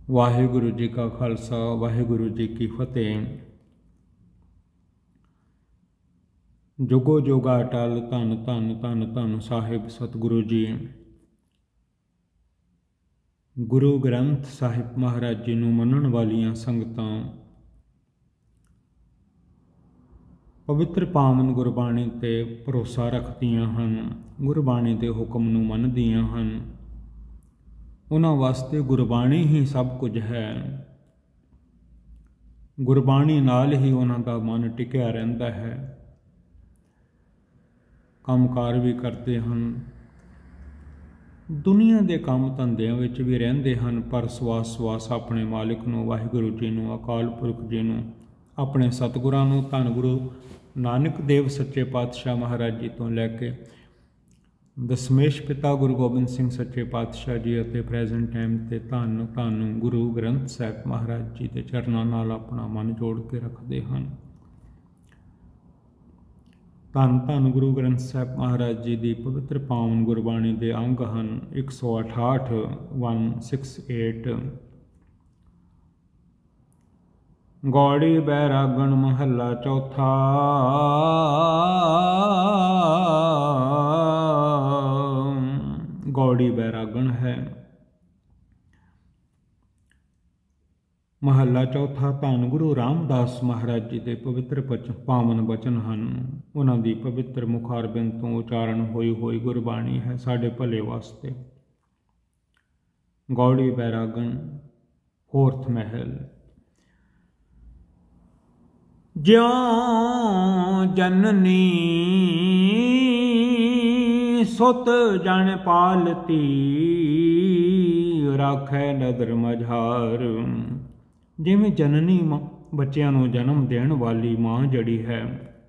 ਵਾਹਿਗੁਰੂ ਜੀ ਕਾ ਖਾਲਸਾ ਵਾਹਿਗੁਰੂ ਜੀ ਕੀ ਫਤਿਹ। ਜੁਗੋ ਜੁਗਾ ਅਟਲ ਧੰਨ ਧੰਨ ਧੰਨ ਧੰਨ ਸਾਹਿਬ ਸਤਿਗੁਰੂ ਜੀ। ਗੁਰੂ ਗ੍ਰੰਥ ਸਾਹਿਬ ਮਹਾਰਾਜ ਜੀ ਨੂੰ ਮੰਨਣ ਵਾਲੀਆਂ ਸੰਗਤਾਂ ਪਵਿੱਤਰ ਪਾਵਨ ਗੁਰਬਾਣੀ ਤੇ ਭਰੋਸਾ ਰੱਖਦੀਆਂ ਹਨ, ਗੁਰਬਾਣੀ ਦੇ ਹੁਕਮ ਨੂੰ ਮੰਨਦੀਆਂ ਹਨ। ਉਹਨਾਂ ਵਾਸਤੇ ਗੁਰਬਾਣੀ ਹੀ ਸਭ ਕੁਝ ਹੈ। ਗੁਰਬਾਣੀ ਨਾਲ ਹੀ ਉਹਨਾਂ ਦਾ ਮਨ ਟਿਕਿਆ ਰਹਿੰਦਾ ਹੈ, ਕੰਮਕਾਰ ਵੀ ਕਰਦੇ ਹਨ, ਦੁਨੀਆ ਦੇ ਕੰਮ ਧੰਦਿਆਂ ਵਿੱਚ ਵੀ ਰਹਿੰਦੇ ਹਨ, ਪਰ ਸਵਾਸ ਆਪਣੇ ਮਾਲਿਕ ਨੂੰ, ਵਾਹਿਗੁਰੂ ਜੀ ਨੂੰ, ਅਕਾਲ ਪੁਰਖ ਜੀ ਨੂੰ, ਆਪਣੇ ਸਤਿਗੁਰਾਂ ਨੂੰ, ਧੰਨ ਗੁਰੂ ਨਾਨਕ ਦੇਵ ਸੱਚੇ ਪਾਤਸ਼ਾਹ ਮਹਾਰਾਜ ਜੀ ਤੋਂ ਲੈ ਕੇ ਦਸਮੇਸ਼ ਪਿਤਾ ਗੁਰੂ ਗੋਬਿੰਦ ਸਿੰਘ ਸੱਚੇ ਪਾਤਸ਼ਾਹ ਜੀ ਅਤੇ ਪ੍ਰੈਜ਼ੈਂਟ ਟਾਈਮ ਤੇ ਧੰਨ ਧੰਨ ਗੁਰੂ ਗ੍ਰੰਥ ਸਾਹਿਬ ਮਹਾਰਾਜ ਜੀ ਦੇ ਚਰਨਾਂ ਨਾਲ ਆਪਣਾ ਮਨ ਜੋੜ ਕੇ ਰੱਖਦੇ ਹਨ। ਧੰਨ ਧੰਨ ਗੁਰੂ ਗ੍ਰੰਥ ਸਾਹਿਬ ਮਹਾਰਾਜ ਜੀ ਦੀ ਪਵਿੱਤਰ ਪਾਵਨ ਗੁਰਬਾਣੀ ਦੇ ਅੰਗ ਹਨ 168 168। ਗੌੜੀ ਬੈਰਾਗਣ ਮਹੱਲਾ ਚੌਥਾ। ਗੌੜੀ ਬੈਰਾਗਣ ਹੈ। ਮਹੱਲਾ ਚੌਥਾ ਧੰਨ ਗੁਰੂ ਰਾਮਦਾਸ ਮਹਾਰਾਜ ਜੀ ਦੇ ਪਵਿੱਤਰ ਪਾਵਨ ਬਚਨ ਹਨ। ਉਹਨਾਂ ਦੀ ਪਵਿੱਤਰ ਮੁਖਾਰਬਿੰਦ ਤੋਂ ਉਚਾਰਨ ਹੋਈ ਹੋਈ ਗੁਰਬਾਣੀ ਹੈ ਸਾਡੇ ਭਲੇ ਵਾਸਤੇ। ਗੌੜੀ ਬੈਰਾਗਣ ਫੋਰਥ ਮਹਿਲ। ਜਿਉ ਜਨਨੀ ਸੁਤ ਜਨ ਪਾਲਤੀ ਰਾਖੈ ਨਦਰ ਮਝਾਰ। ਜਿਵੇਂ ਜਨਨੀ ਬੱਚਿਆਂ ਨੂੰ ਜਨਮ ਦੇਣ ਵਾਲੀ ਮਾਂ ਜਿਹੜੀ ਹੈ,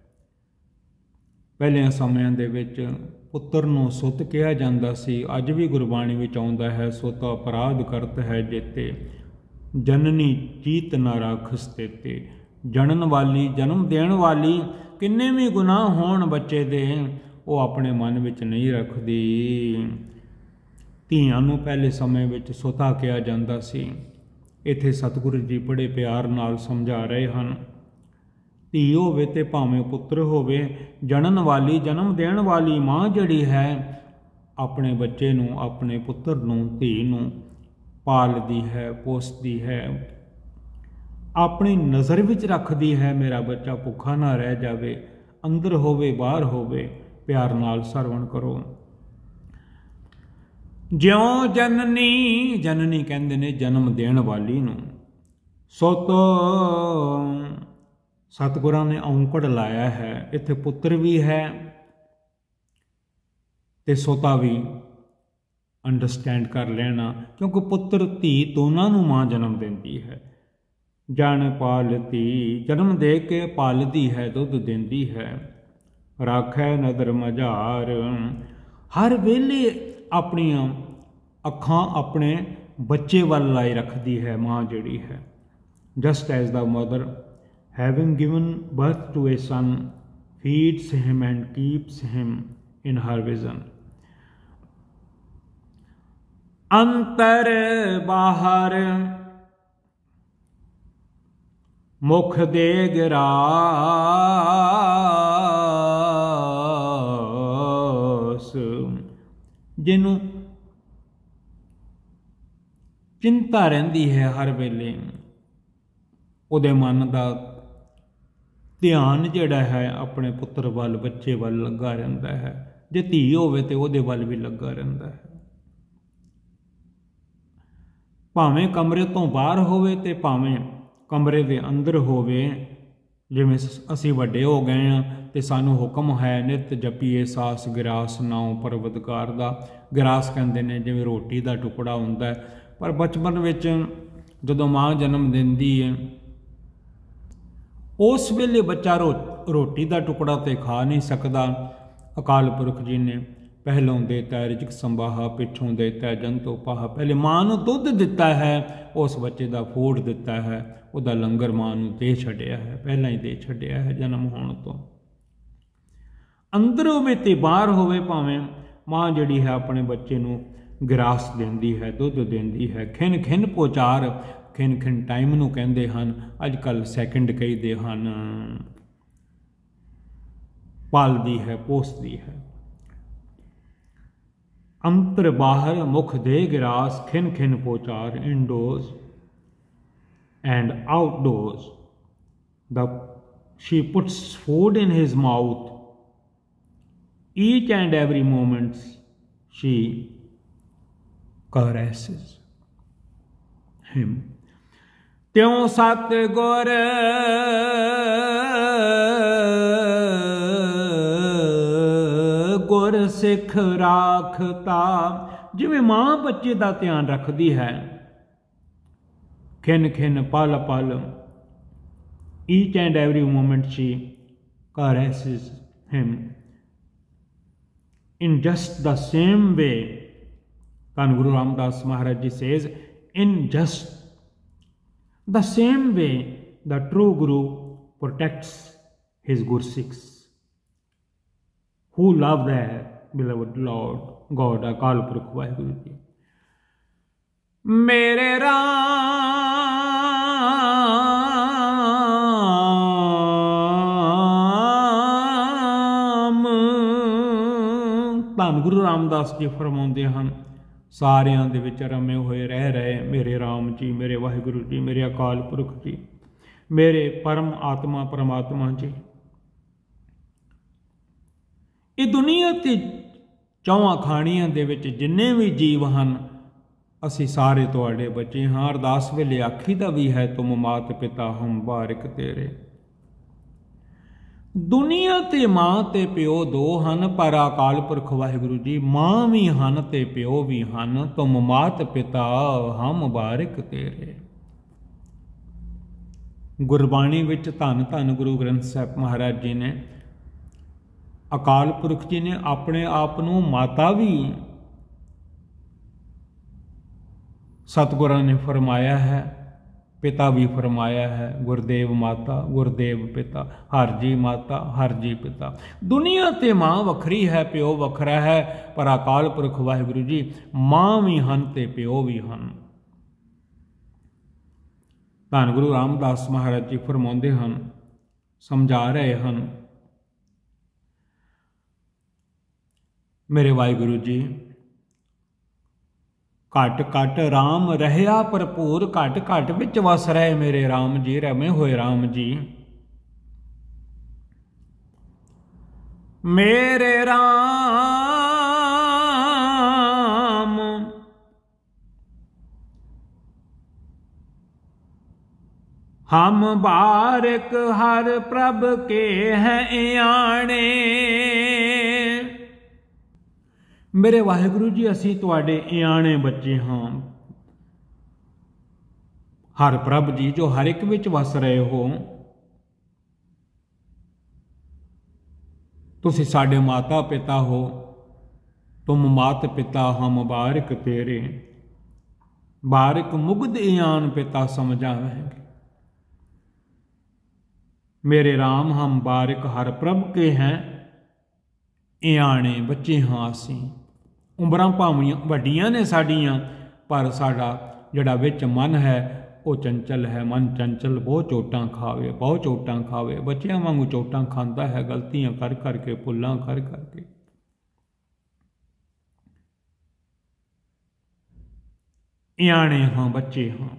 ਪਹਿਲਿਆਂ ਸਮਿਆਂ ਦੇ ਵਿੱਚ ਪੁੱਤਰ ਨੂੰ ਸੁੱਤ ਕਿਹਾ ਜਾਂਦਾ ਸੀ। ਅੱਜ ਵੀ ਗੁਰਬਾਣੀ ਵਿੱਚ ਆਉਂਦਾ ਹੈ, ਸੁਤ ਅਪਰਾਧ ਕਰਤ ਹੈ ਜੇਤੇ ਜਨਨੀ ਚੀਤ ਨਾ ਰਾਖਸ ਤੇਤੇ। ਜਣਨ ਵਾਲੀ, ਜਨਮ ਦੇਣ ਵਾਲੀ, ਕਿੰਨੇ ਵੀ ਗੁਨਾਹ ਹੋਣ ਬੱਚੇ ਦੇ, ਉਹ ਆਪਣੇ ਮਨ ਵਿੱਚ ਨਹੀਂ ਰੱਖਦੀ। ਧੀਆਂ ਨੂੰ ਪਹਿਲੇ ਸਮੇਂ ਵਿੱਚ ਸੁਤਾ ਕਿਹਾ ਜਾਂਦਾ ਸੀ। ਇੱਥੇ ਸਤਿਗੁਰੂ ਜੀ ਬੜੇ ਪਿਆਰ ਨਾਲ ਸਮਝਾ ਰਹੇ ਹਨ, ਧੀ ਹੋਵੇ ਤੇ ਭਾਵੇਂ ਪੁੱਤਰ ਹੋਵੇ, ਜਣਨ ਵਾਲੀ, ਜਨਮ ਦੇਣ ਵਾਲੀ ਮਾਂ ਜਿਹੜੀ ਹੈ, ਆਪਣੇ ਬੱਚੇ ਨੂੰ, ਆਪਣੇ ਪੁੱਤਰ ਨੂੰ, ਧੀ ਨੂੰ ਪਾਲਦੀ ਹੈ, ਪੋਸਦੀ ਹੈ, ਆਪਣੀ ਨਜ਼ਰ ਵਿੱਚ ਰੱਖਦੀ ਹੈ। ਮੇਰਾ ਬੱਚਾ ਭੁੱਖਾ ਨਾ ਰਹਿ ਜਾਵੇ, ਅੰਦਰ ਹੋਵੇ ਬਾਹਰ ਹੋਵੇ। ਪਿਆਰ ਨਾਲ ਸਰਵਣ ਕਰੋ। ਜਿਉ ਜਨਨੀ, ਜਨਨੀ ਕਹਿੰਦੇ ਨੇ ਜਨਮ ਦੇਣ ਵਾਲੀ ਨੂੰ। ਸੁਤ, ਸਤਿਗੁਰਾਂ ਨੇ ਔਂਕੜ ਲਾਇਆ ਹੈ, ਇੱਥੇ ਪੁੱਤਰ ਵੀ ਹੈ ਤੇ ਸੋਤਾ ਵੀ ਅੰਡਰਸਟੈਂਡ ਕਰ ਲੈਣਾ, ਕਿਉਂਕਿ ਪੁੱਤਰ ਧੀ ਦੋਨਾਂ ਨੂੰ ਮਾਂ ਜਨਮ ਦਿੰਦੀ ਹੈ। ਜਨ ਪਾਲਤੀ, ਜਨਮ ਦੇ ਕੇ ਪਾਲਦੀ ਹੈ, ਦੁੱਧ ਦਿੰਦੀ ਹੈ। ਰਾਖੈ ਨਦਰ ਮਝਾਰ, ਹਰ ਵੇਲੇ ਆਪਣੀਆਂ ਅੱਖਾਂ ਆਪਣੇ ਬੱਚੇ ਵੱਲ ਲਾਈ ਰੱਖਦੀ ਹੈ ਮਾਂ ਜਿਹੜੀ ਹੈ। Just as the mother having given birth to a son feeds him and keeps him in her vision. ਅੰਤਰ ਬਾਹਰ ਮੁਖ ਦੇ ਗਿਰਾਸ। ਜਿਹਨੂੰ ਚਿੰਤਾ ਰਹਿੰਦੀ ਹੈ ਹਰ ਵੇਲੇ, ਉਹਦੇ ਮਨ ਦਾ ਧਿਆਨ ਜਿਹੜਾ ਹੈ ਆਪਣੇ ਪੁੱਤਰ ਵੱਲ, ਬੱਚੇ ਵੱਲ ਲੱਗਾ ਰਹਿੰਦਾ ਹੈ। ਜੇ ਧੀ ਹੋਵੇ ਤੇ ਉਹਦੇ ਵੱਲ ਵੀ ਲੱਗਾ ਰਹਿੰਦਾ ਹੈ। ਭਾਵੇਂ ਕਮਰੇ ਤੋਂ ਬਾਹਰ ਹੋਵੇ ਤੇ ਭਾਵੇਂ ਕਮਰੇ ਦੇ ਅੰਦਰ ਹੋਵੇ। ਜਿਵੇਂ ਅਸੀਂ ਵੱਡੇ ਹੋ ਗਏ ਹਾਂ ਤੇ ਸਾਨੂੰ ਹੁਕਮ ਹੈ ਨਿਤ ਜਪੀਏ ਸਾਸ ਗਿਰਾਸ ਨਾਉ ਪਰਵਤਕਾਰ ਦਾ। ਗਿਰਾਸ ਕਹਿੰਦੇ ਨੇ ਜਿਵੇਂ ਰੋਟੀ ਦਾ ਟੁਕੜਾ ਹੁੰਦਾ ਹੈ, ਪਰ ਬਚਪਨ ਵਿੱਚ ਜਦੋਂ ਮਾਂ ਜਨਮ ਦਿੰਦੀ ਹੈ, ਉਸ ਵੇਲੇ ਬੱਚਾ ਰੋਟੀ ਦਾ ਟੁਕੜਾ ਤੇ ਖਾ ਨਹੀਂ ਸਕਦਾ। ਅਕਾਲ ਪੁਰਖ ਜੀ ਨੇ ਪਹਿਲੋਂ ਦੇਤਾ ਰਿਜ਼ਕ ਸੰਭਾਹਾ, ਪਿੱਛੋਂ ਦੇਤਾ ਜੰਤੋ ਪਾਹਾ। ਪਹਿਲੇ ਮਾਂ ਨੂੰ ਦੁੱਧ ਦਿੱਤਾ ਹੈ, ਉਸ ਬੱਚੇ ਦਾ ਫੂਡ ਦਿੱਤਾ ਹੈ, ਉਹਦਾ ਲੰਗਰ ਮਾਂ ਨੂੰ ਦੇ ਛੱਡਿਆ ਹੈ, ਪਹਿਲਾਂ ਹੀ ਦੇ ਛੱਡਿਆ ਹੈ ਜਨਮ ਹੋਣ ਤੋਂ। ਅੰਦਰ ਹੋਵੇ ਤੇ ਬਾਹਰ ਹੋਵੇ, ਭਾਵੇਂ ਮਾਂ ਜਿਹੜੀ ਹੈ ਆਪਣੇ ਬੱਚੇ ਨੂੰ ਗਿਰਾਸ ਦਿੰਦੀ ਹੈ, ਦੁੱਧ ਦਿੰਦੀ ਹੈ। ਖਿਨ ਖਿਨ ਪੋਚਾਰ, ਖਿਨ ਖਿਨ ਟਾਈਮ ਨੂੰ ਕਹਿੰਦੇ ਹਨ, ਅੱਜ ਕੱਲ੍ਹ ਸੈਕਿੰਡ ਕਹਿੰਦੇ ਹਨ। ਪਾਲਦੀ ਹੈ, ਪੋਸਦੀ ਹੈ। ਅੰਤਰ ਬਾਹਰ ਮੁਖ ਦੇ ਗਿਰਾਸ, ਖਿਨ ਖਿਨ ਪੋਚਾਰ, indoors and outdoors. She puts food in his mouth. Each and every moment she caresses him. त्यों सत गुर गुर सिख राखता, जिवें मां बच्चे का ध्यान रखती है, खिन खिन पल पल, each and every moment she caresses him. In just the same way, Dhan Guru Ramdas Maharaj Ji says, in just the same way the true Guru protects his Gursikhs who love their beloved Lord God, Akal Purkh Vaheguru Ji. मेरे ਧੰਨ ਗੁਰੂ ਰਾਮਦਾਸ ਜੀ ਫਰਮਾਉਂਦੇ ਹਨ, ਸਾਰਿਆਂ ਦੇ ਵਿੱਚ ਰਮੇ ਹੋਏ ਰਹਿ ਰਹੇ ਮੇਰੇ ਰਾਮ ਜੀ, ਮੇਰੇ ਵਾਹਿਗੁਰੂ ਜੀ, ਮੇਰੇ ਅਕਾਲ ਪੁਰਖ ਜੀ, ਮੇਰੇ ਪਰਮ ਆਤਮਾ ਪਰਮਾਤਮਾ ਜੀ। ਇਹ ਦੁਨੀਆ ਤੇ ਚੌਹਾਂ ਖਾਣੀਆਂ ਦੇ ਵਿੱਚ ਜਿੰਨੇ ਵੀ ਜੀਵ ਹਨ, ਅਸੀਂ ਸਾਰੇ ਤੁਹਾਡੇ ਬੱਚੇ ਹਾਂ। ਅਰਦਾਸ ਵੇਲੇ ਆਖੀਦਾ ਵੀ ਹੈ, ਤੁਮ ਮਾਤ ਪਿਤਾ ਹਮ ਬਾਰਿਕ ਤੇਰੇ। ਦੁਨੀਆ ਤੇ ਮਾਂ ਤੇ ਪਿਓ ਦੋ ਹਨ, ਪਰ ਅਕਾਲ ਪੁਰਖ ਵਾਹਿਗੁਰੂ ਜੀ ਮਾਂ ਵੀ ਹਨ ਤੇ ਪਿਓ ਵੀ ਹਨ। ਤੁਮ ਮਾਤ ਪਿਤਾ ਹਮ ਬਾਰਿਕ ਤੇਰੇ। ਗੁਰਬਾਣੀ ਵਿੱਚ ਧੰਨ ਧੰਨ ਗੁਰੂ ਗ੍ਰੰਥ ਸਾਹਿਬ ਮਹਾਰਾਜ ਜੀ ਨੇ, ਅਕਾਲ ਪੁਰਖ ਜੀ ਨੇ ਆਪਣੇ ਆਪ ਨੂੰ ਮਾਤਾ ਵੀ ਸਤਿਗੁਰਾਂ ਨੇ ਫਰਮਾਇਆ ਹੈ, ਪਿਤਾ ਵੀ ਫਰਮਾਇਆ ਹੈ। ਗੁਰਦੇਵ ਮਾਤਾ, ਗੁਰਦੇਵ ਪਿਤਾ, ਹਰ ਜੀ ਮਾਤਾ, ਹਰ ਜੀ ਪਿਤਾ। ਦੁਨੀਆ ਤੇ ਮਾਂ ਵੱਖਰੀ ਹੈ, ਪਿਓ ਵੱਖਰਾ ਹੈ, ਪਰ ਅਕਾਲ ਪੁਰਖ ਵਾਹਿਗੁਰੂ ਜੀ ਮਾਂ ਵੀ ਹਨ ਤੇ ਪਿਓ ਵੀ ਹਨ। ਧੰਨ ਗੁਰੂ ਰਾਮਦਾਸ ਮਹਾਰਾਜ ਜੀ ਫਰਮਾਉਂਦੇ ਹਨ, ਸਮਝਾ ਰਹੇ ਹਨ, ਮੇਰੇ ਵਾਹਿਗੁਰੂ ਜੀ ਘਟ ਘਟ ਰਾਮ ਰਹਿਆ ਭਰਪੂਰ, ਘਟ ਘਟ ਵਿੱਚ ਵਸ ਰਹੇ ਮੇਰੇ ਰਾਮ ਜੀ, ਰਮੇ ਹੋਏ ਰਾਮ ਜੀ। ਮੇਰੇ ਰਾਮ ਹਮ ਬਾਰਿਕ ਹਰ ਪ੍ਰਭ ਕੇ ਹੈ ਆਣੇ। ਮੇਰੇ ਵਾਹਿਗੁਰੂ ਜੀ ਅਸੀਂ ਤੁਹਾਡੇ ਇਆਣੇ ਬੱਚੇ ਹਾਂ। ਹਰ ਪ੍ਰਭ ਜੀ ਜੋ ਹਰ ਇੱਕ ਵਿੱਚ ਵਸ ਰਹੇ ਹੋ, ਤੁਸੀਂ ਸਾਡੇ ਮਾਤਾ ਪਿਤਾ ਹੋ। ਤੁਮ ਮਾਤ ਪਿਤਾ ਹਮ ਬਾਰਿਕ ਤੇਰੇ, ਬਾਰਿਕ ਮੁਗਧ ਇਆਨ ਪਿਤਾ ਸਮਝਾਵੇਂਗੇ। ਮੇਰੇ ਰਾਮ ਹਮ ਬਾਰਿਕ ਹਰ ਪ੍ਰਭ ਕੇ ਹੈ ਇਆਣੇ ਬੱਚੇ ਹਾਂ ਅਸੀਂ। ਉਮਰਾਂ ਭਾਵੇਂ ਵੱਡੀਆਂ ਨੇ ਸਾਡੀਆਂ, ਪਰ ਸਾਡਾ ਜਿਹੜਾ ਵਿੱਚ ਮਨ ਹੈ ਉਹ ਚੰਚਲ ਹੈ। ਮਨ ਚੰਚਲ ਬਹੁਤ ਚੋਟਾਂ ਖਾਵੇ, ਬਹੁਤ ਚੋਟਾਂ ਖਾਵੇ। ਬੱਚਿਆਂ ਵਾਂਗੂ ਚੋਟਾਂ ਖਾਂਦਾ ਹੈ, ਗਲਤੀਆਂ ਕਰ ਕਰਕੇ, ਭੁੱਲਾਂ ਕਰ ਕਰਕੇ। ਇਆਣੇ ਹਾਂ, ਬੱਚੇ ਹਾਂ।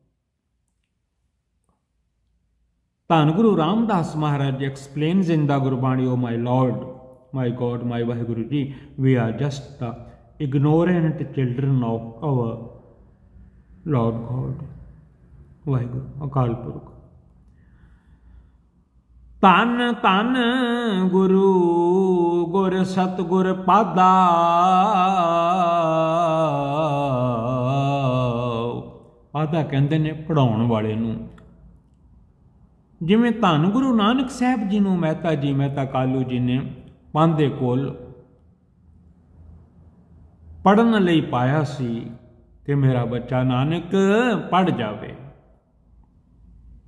ਧੰਨ ਗੁਰੂ ਰਾਮਦਾਸ ਮਹਾਰਾਜ explains in the Gurbani, O my Lord, my God, my Vaheguru Ji, we are just the ignorant children of our Lord God, Vaheguru, Akal Purkh। ਧੰਨ ਧੰਨ ਗੁਰੂ ਗੁਰ ਸਤਿਗੁਰ ਪਾਦਾ, ਪਾਦਾ ਕਹਿੰਦੇ ਨੇ ਪੜ੍ਹਾਉਣ ਵਾਲੇ ਨੂੰ। ਜਿਵੇਂ ਧੰਨ ਗੁਰੂ ਨਾਨਕ ਸਾਹਿਬ ਜੀ ਨੂੰ ਮਹਿਤਾ ਜੀ, ਮਹਿਤਾ ਕਾਲੂ ਜੀ ਨੇ ਪਾਂਧੇ ਕੋਲ ਪੜ੍ਹਨ ਲਈ ਪਾਇਆ ਸੀ ਕਿ ਮੇਰਾ ਬੱਚਾ ਨਾਨਕ ਪੜ੍ਹ ਜਾਵੇ।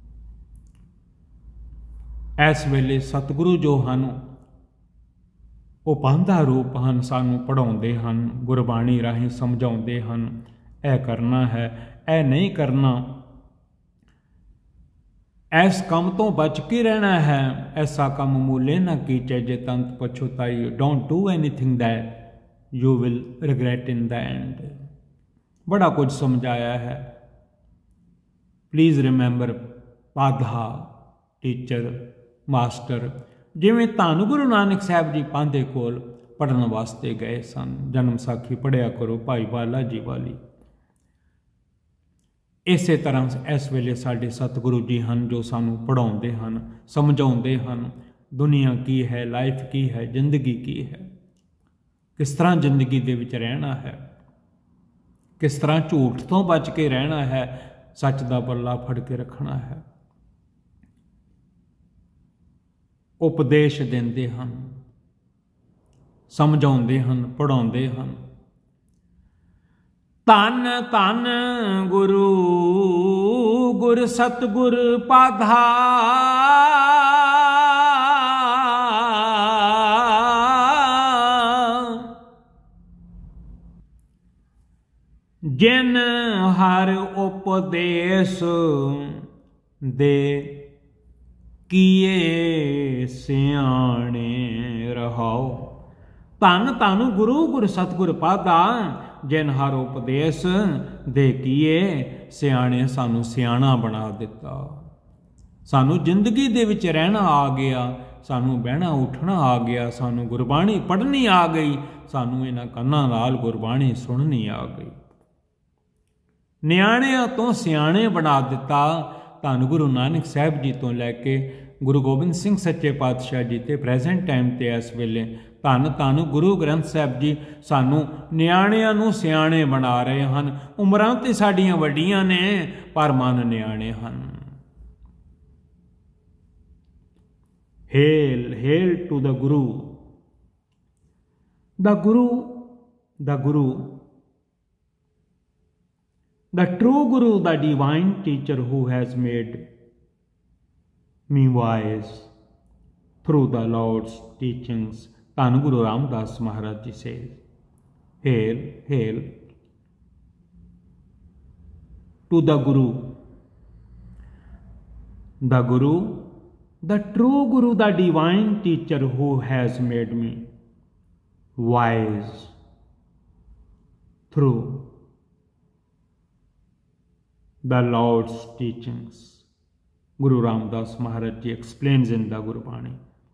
ਇਸ ਵੇਲੇ ਸਤਿਗੁਰੂ ਜੋ ਹਨ ਉਹ ਪਾਂਧਾ ਰੂਪ ਹਨ, ਸਾਨੂੰ ਪੜ੍ਹਾਉਂਦੇ ਹਨ, ਗੁਰਬਾਣੀ ਰਾਹੀਂ ਸਮਝਾਉਂਦੇ ਹਨ, ਇਹ ਕਰਨਾ ਹੈ, ਇਹ ਨਹੀਂ ਕਰਨਾ, ਇਸ ਕੰਮ ਤੋਂ ਬਚ ਕੇ ਰਹਿਣਾ ਹੈ, ਐਸਾ ਕੰਮ ਮੂਲੇ ਨਾ ਕੀਚੈ ਜੇ ਤੰਤ ਪਛੁਤਾਈ। Don't do anything that you will regret in the end. बड़ा कुछ समझाया है। प्लीज़ रिमेंबर पाधा टीचर मास्टर। जिमें धन गुरु नानक साहब जी पांधे कोल पढ़न वास्ते गए सन, जन्म साखी पढ़िया करो भाई बाला जी वाली। इसे तरह इस वेले साडे सतगुरु जी हैं जो सानू पढ़ाउंदे हन, समझाउंदे हन, दुनिया की है, लाइफ की है, जिंदगी की है, किस तरह जिंदगी दे विच रहना है, किस तरह झूठ तो बच के रहना है, सच दा पल्ला फड़ के रखना है। उपदेश देंदे हन, समझाउंदे हन, पढ़ाउंदे हन। धन धन गुरु गुर सतगुर पाधा, जिन हर उपदेश दे किए सियाणे रहाओ। धन धन गुरु गुर सतगुर पाधा, जिन हर उपदेश दे किए सियाणे, सानू सियाणा बना दिता, सानू जिंदगी दे विच रहना आ गया, सानू बहना उठना आ गया, सानू गुरबाणी पढ़नी आ गई, सानू इन्हां कन्नां नाल गुरबाणी सुननी आ गई। नियाणियां तो सियाणे बना दिता। धन गुरु नानक साहब जी तो लैके गुरु गोबिंद सिंह सच्चे पातशाह जी ते प्रेजेंट टाइम ते इस वेले धन धन गुरु ग्रंथ साहब जी सानू नियाणियां नू सियाणे बना रहे हैं। उमरां ते साडियां वड्डियां ने पर मन नियाणे हन। Hail hail to the guru, the guru, the guru, the true guru, the divine teacher who has made me wise through the Lord's teachings. Dhan Guru Ramdas Maharaj ji says, hail, hail to the guru, the guru, the true guru, the divine teacher who has made me wise through the Lord's teachings. Guru Ramdas Maharaj ji explains in the Gurbani.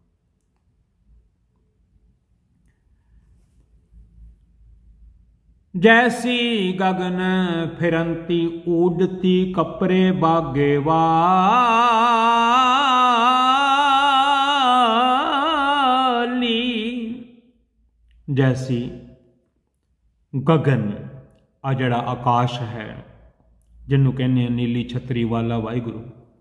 जैसी गगन फिरंती उड़ती कपरे बागे वाली, जैसी गगन आ जड़ा आकाश है जिन्हों कहने नीली छतरी वाला वाहिगुरु।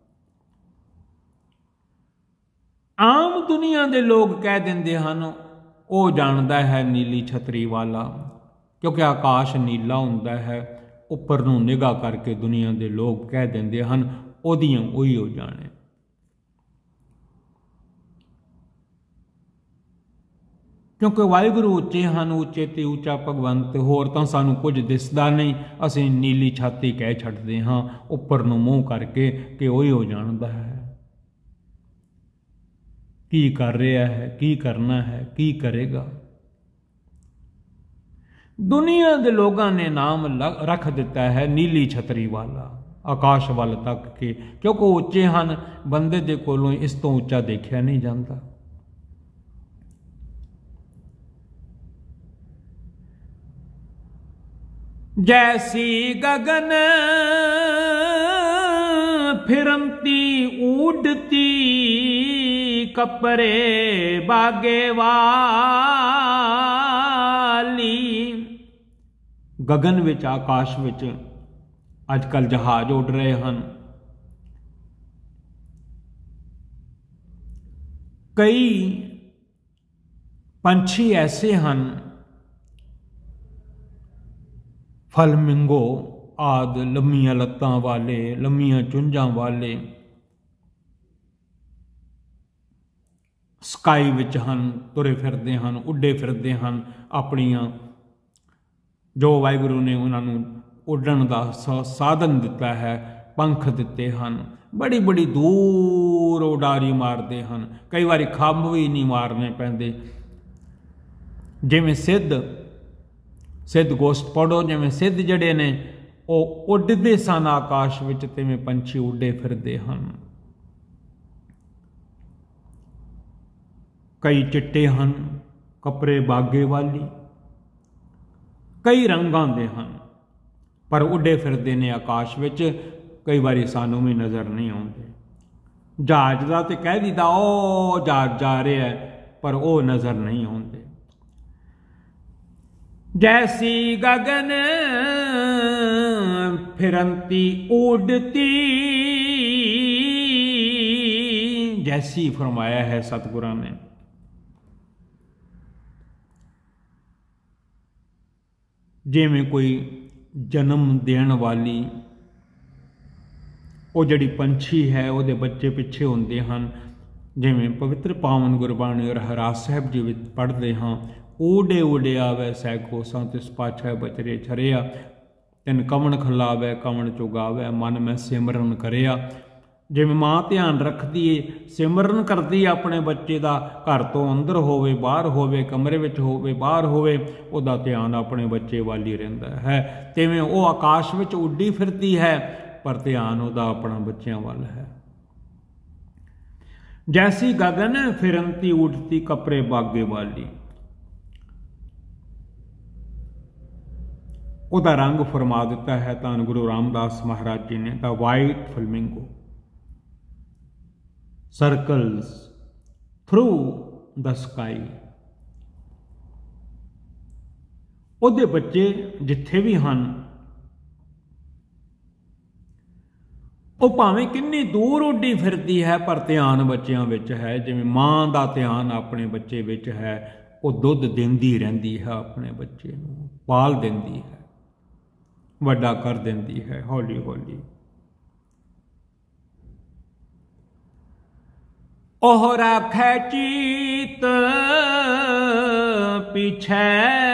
आम दुनिया दे लोग कह देंदे हन वो जानता है नीली छतरी वाला, क्योंकि आकाश नीला हुंदा है। उपर नूं निगाह करके दुनिया दे लोग कह देंदे हन ओदियां ओही हो जाने। क्योंकि वाहिगुरु उच्चे हैं, उच्चे ते उच्चा भगवंत, होर तां सानू कुछ दिसदा नहीं, असीं नीली छाती कह छड्डदे हां उपर नूं मूँह करके कि ओही हो जानदा है। की कर रहा है, की करना है, की करेगा। दुनिया दे लोगां ने नाम रख दिता है नीली छतरी वाला, आकाश वाल तक के, क्योंकि उच्चे हैं। बंदे दे कोलों इस तो उच्चा देखा नहीं जाता। जैसी गगन फिरंती उड़ती कपरे बागे वाली, गगन विच आकाश विच अजकल जहाज उड़ रहे हैं। कई पंछी ऐसे हैं, फलमिंगो आद लम्मियां लत्तां वाले, लम्मियां चुंझां वाले, ਸਕਾਈ ਵਿੱਚ ਹਨ, ਤੁਰੇ ਫਿਰਦੇ ਹਨ, ਉੱਡੇ ਫਿਰਦੇ ਹਨ। ਆਪਣੀਆਂ ਜੋ ਵਾਹਿਗੁਰੂ ਨੇ ਉਹਨਾਂ ਨੂੰ ਉੱਡਣ ਦਾ ਸਾਧਨ ਦਿੱਤਾ ਹੈ, ਪੰਖ ਦਿੱਤੇ ਹਨ, ਬੜੀ ਬੜੀ ਦੂਰ ਉਡਾਰੀ ਮਾਰਦੇ ਹਨ। ਕਈ ਵਾਰੀ ਖੰਭ ਵੀ ਨਹੀਂ ਮਾਰਨੇ ਪੈਂਦੇ। ਜਿਵੇਂ ਸਿੱਧ ਗੋਸ਼ਟ ਪੜ੍ਹੋ, ਜਿਵੇਂ ਸਿੱਧ ਜਿਹੜੇ ਨੇ ਉਹ ਉੱਡਦੇ ਸਨ ਆਕਾਸ਼ ਵਿੱਚ, ਤਿਵੇਂ ਪੰਛੀ ਉੱਡੇ ਫਿਰਦੇ ਹਨ। ਕਈ ਚਿੱਟੇ ਹਨ, ਕੱਪੜੇ ਬਾਗੇ ਵਾਲੀ, ਕਈ ਰੰਗਾਂ ਦੇ ਹਨ, ਪਰ ਉੱਡੇ ਫਿਰਦੇ ਨੇ ਆਕਾਸ਼ ਵਿੱਚ। ਕਈ ਵਾਰੀ ਸਾਨੂੰ ਵੀ ਨਜ਼ਰ ਨਹੀਂ ਆਉਂਦੇ। ਜਹਾਜ਼ ਦਾ ਤੇ ਕਹਿ ਦਿੱਤਾ ਉਹ ਜਹਾਜ਼ ਜਾ ਰਿਹਾ ਹੈ, ਪਰ ਉਹ ਨਜ਼ਰ ਨਹੀਂ ਆਉਂਦੇ। जैसी गगन फिरंती उड़ती, जैसी फरमाया है सतगुरां ने। जिवें कोई जन्म देण वाली ਉਹ ਜਿਹੜੀ ਪੰਛੀ ਹੈ ਉਹਦੇ ਬੱਚੇ ਪਿੱਛੇ ਹੁੰਦੇ ਹਨ। ਜਿਵੇਂ ਪਵਿੱਤਰ ਪਾਵਨ ਗੁਰਬਾਣੀ ਰਹਿਰਾਸ ਸਾਹਿਬ ਜੀ ਵਿੱਚ ਪੜ੍ਹਦੇ ਹਾਂ, ਊਡੇ ਊਡੇ ਆਵੈ ਸੈ ਕੋਸਾਂ ਤਿਸ ਪਾਛੈ ਬਚਰੇ ਛਰਿਆ, ਤਿਨ ਕਵਣ ਖਲਾਵੈ ਕਵਣ ਚੁਗਾਵੈ, ਮਨ ਮੈਂ ਸਿਮਰਨ ਕਰਿਆ। ਜਿਵੇਂ ਮਾਂ ਧਿਆਨ ਰੱਖਦੀ ਏ, ਸਿਮਰਨ ਕਰਦੀ ਆਪਣੇ ਬੱਚੇ ਦਾ, ਘਰ ਤੋਂ ਅੰਦਰ ਹੋਵੇ ਬਾਹਰ ਹੋਵੇ, ਕਮਰੇ ਵਿੱਚ ਹੋਵੇ ਬਾਹਰ ਹੋਵੇ, ਉਹਦਾ ਧਿਆਨ ਆਪਣੇ ਬੱਚੇ ਵੱਲ ਹੀ ਰਹਿੰਦਾ ਹੈ। ਤਿਵੇਂ ਉਹ ਆਕਾਸ਼ ਵਿੱਚ ਉੱਡੀ ਫਿਰਦੀ ਹੈ, ਪਰ ਧਿਆਨ ਉਹਦਾ ਆਪਣਾ ਬੱਚਿਆਂ ਵੱਲ ਹੈ। ਜੈਸੀ ਗਗਨ ਫਿਰੰਤੀ ਉਡਤੀ ਕਪੜੇ ਬਾਗੇ ਵਾਲੀ, ਉਹਦਾ ਰੰਗ ਫਰਮਾ ਦਿੱਤਾ ਹੈ ਧੰਨ ਗੁਰੂ ਰਾਮਦਾਸ ਮਹਾਰਾਜ ਜੀ ਨੇ। The white flamingo circles through the sky. ਉਹਦੇ ਬੱਚੇ ਜਿੱਥੇ ਵੀ ਹਨ, ਉਹ ਭਾਵੇਂ ਕਿੰਨੀ ਦੂਰ ਉੱਡੀ ਫਿਰਦੀ ਹੈ, ਪਰ ਧਿਆਨ ਬੱਚਿਆਂ ਵਿੱਚ ਹੈ। ਜਿਵੇਂ ਮਾਂ ਦਾ ਧਿਆਨ ਆਪਣੇ ਬੱਚੇ ਵਿੱਚ ਹੈ, ਉਹ ਦੁੱਧ ਦਿੰਦੀ ਰਹਿੰਦੀ ਹੈ, ਆਪਣੇ ਬੱਚੇ ਨੂੰ ਪਾਲ ਦਿੰਦੀ ਹੈ, ਵੱਡਾ ਕਰ ਦਿੰਦੀ ਹੈ ਹੌਲੀ ਹੌਲੀ। ਉਹ ਰਾਖੈ ਚੀਤ ਪਿਛੈ